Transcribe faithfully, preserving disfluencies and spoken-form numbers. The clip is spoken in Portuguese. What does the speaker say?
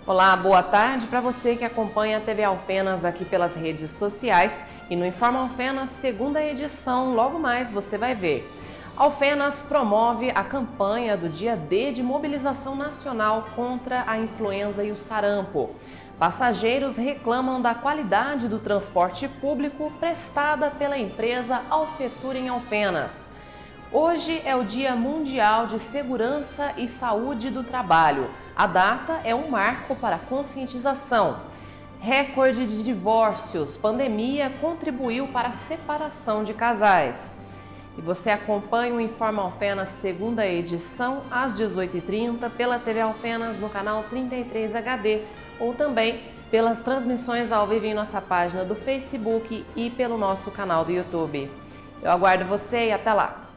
Olá, boa tarde para você que acompanha a T V Alfenas aqui pelas redes sociais e no Informa Alfenas, segunda edição, logo mais você vai ver. Alfenas promove a campanha do dia D de mobilização nacional contra a influenza e o sarampo. Passageiros reclamam da qualidade do transporte público prestada pela empresa Alfetur em Alfenas. Hoje é o Dia Mundial de Segurança e Saúde do Trabalho. A data é um marco para a conscientização. Recorde de divórcios, pandemia contribuiu para a separação de casais. E você acompanha o Informa Alfenas segunda edição às dezoito e trinta pela T V Alfenas no canal trinta e três H D ou também pelas transmissões ao vivo em nossa página do Facebook e pelo nosso canal do YouTube. Eu aguardo você e até lá!